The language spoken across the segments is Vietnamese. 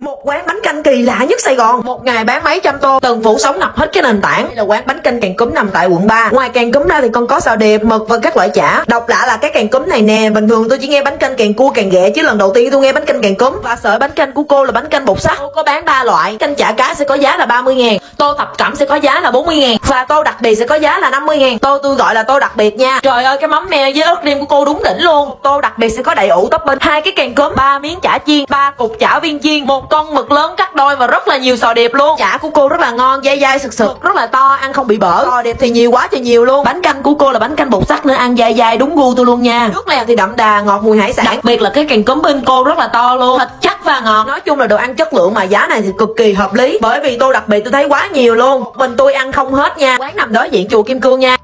Một quán bánh canh kỳ lạ nhất Sài Gòn, một ngày bán mấy trăm tô, từng phủ sóng ngập hết cái nền tảng. Đây là quán bánh canh càng cúm nằm tại quận 3. Ngoài càng cúm ra thì còn có xào điệp, mực và các loại chả. Độc lạ là cái càng cúm này nè, bình thường tôi chỉ nghe bánh canh càng cua càng ghẹ, chứ lần đầu tiên tôi nghe bánh canh càng cúm. Và sợi bánh canh của cô là bánh canh bột sắt. Cô có bán 3 loại, canh chả cá sẽ có giá là 30.000, tô thập cẩm sẽ có giá là 40.000 và tô đặc biệt sẽ có giá là 50.000. Tô tôi gọi là tô đặc biệt nha. Trời ơi, cái mắm me với ớt rim của cô đúng đỉnh luôn. Tô đặc biệt sẽ có đầy ủ topping, 2 cái càng cúm, 3 miếng chả chiên, 3 cục chả viên chiên, 1 con mực lớn cắt đôi và rất là nhiều sò điệp luôn. Chả của cô rất là ngon, dai dai sực sực, rất là to, ăn không bị bở. Sò điệp thì nhiều quá trời nhiều luôn. Bánh canh của cô là bánh canh bột sắt nữa, ăn dai dai đúng gu tôi luôn nha. Nước lèo thì đậm đà, ngọt mùi hải sản. Đặc biệt là cái càng cúm bên cô rất là to luôn, thịt chắc và ngọt. Nói chung là đồ ăn chất lượng mà giá này thì cực kỳ hợp lý. Bởi vì tô đặc biệt tôi thấy quá nhiều luôn, mình tôi ăn không hết nha. Quán nằm đối diện chùa Kim Cương nha.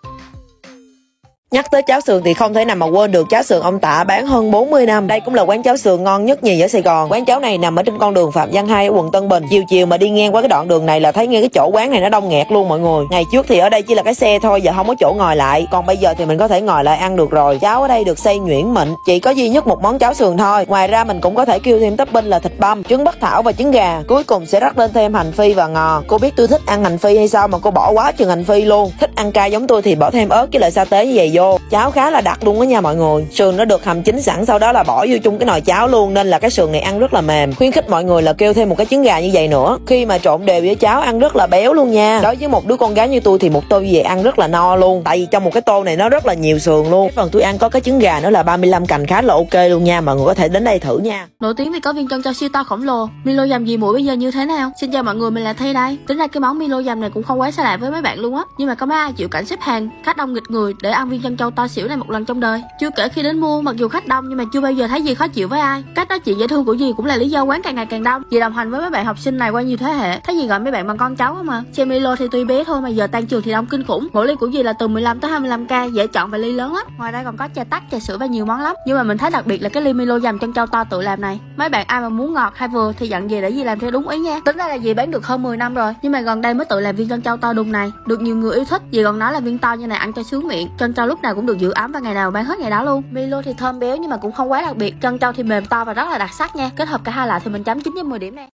Nhắc tới cháo sườn thì không thể nào mà quên được cháo sườn ông Tạ, bán hơn 40 năm. Đây cũng là quán cháo sườn ngon nhất nhì ở Sài Gòn. Quán cháo này nằm ở trên con đường Phạm Văn Hai ở quận Tân Bình. Chiều chiều mà đi ngang qua cái đoạn đường này là thấy ngay cái chỗ quán này nó đông nghẹt luôn mọi người. Ngày trước thì ở đây chỉ là cái xe thôi, giờ không có chỗ ngồi lại. Còn bây giờ thì mình có thể ngồi lại ăn được rồi. Cháo ở đây được xay nhuyễn mịn, chỉ có duy nhất một món cháo sườn thôi. Ngoài ra mình cũng có thể kêu thêm topping là thịt băm, trứng bắc thảo và trứng gà. Cuối cùng sẽ rắc lên thêm hành phi và ngò. Cô biết tôi thích ăn hành phi hay sao mà cô bỏ quá chừng hành phi luôn. Thích ăn cay giống tôi thì bỏ thêm ớt với lại sa tế như vậy vô. Cháo khá là đặc luôn đó nha mọi người. Sườn nó được hầm chín sẵn, sau đó là bỏ vô chung cái nồi cháo luôn, nên là cái sườn này ăn rất là mềm. Khuyến khích mọi người là kêu thêm một cái trứng gà như vậy nữa. Khi mà trộn đều với cháo ăn rất là béo luôn nha. Đối với một đứa con gái như tôi thì một tô như vậy ăn rất là no luôn, tại vì trong một cái tô này nó rất là nhiều sườn luôn. Cái phần tôi ăn có cái trứng gà nữa là 35 cành, khá là ok luôn nha. Mọi người có thể đến đây thử nha. Nổi tiếng vì có viên chân trâu siêu to khổng lồ. Milo dầm dì muội bây giờ như thế nào? Xin chào mọi người, mình là Thi đây. Tính ra cái món Milo dầm này cũng không quá xa lạ với mấy bạn luôn á, nhưng mà có mấy ai chịu cảnh xếp hàng khách đông nghịch người để ăn viên chân trâu to xỉu này một lần trong đời. Chưa kể khi đến mua, mặc dù khách đông nhưng mà chưa bao giờ thấy gì khó chịu với ai. Cách nói chuyện dễ thương của dì cũng là lý do quán càng ngày càng đông. Dì đồng hành với mấy bạn học sinh này qua nhiều thế hệ, thấy dì gọi mấy bạn bằng con cháu mà. Xe Milo thì tuy bé thôi mà giờ tan trường thì đông kinh khủng. Mỗi ly của dì là từ 15 tới 25k, dễ chọn và ly lớn lắm. Ngoài ra còn có trà tắc, trà sữa và nhiều món lắm. Nhưng mà mình thấy đặc biệt là cái ly Milo dầm chân trâu to tự làm này. Mấy bạn ai mà muốn ngọt hay vừa thì dặn dì để dì làm theo đúng ý nha. Tính ra là dì bán được hơn 10 năm rồi, nhưng mà gần đây mới tự làm viên chân trâu to đùng này, được nhiều người yêu thích. Dì còn nói là viên to như này ăn cho sướng miệng. Chân trâu lúc nào cũng được giữ ấm và ngày nào bán hết ngày đó luôn. Milo thì thơm béo nhưng mà cũng không quá đặc biệt. Chân trâu thì mềm to và rất là đặc sắc nha. Kết hợp cả hai lại thì mình chấm 9/10 điểm này.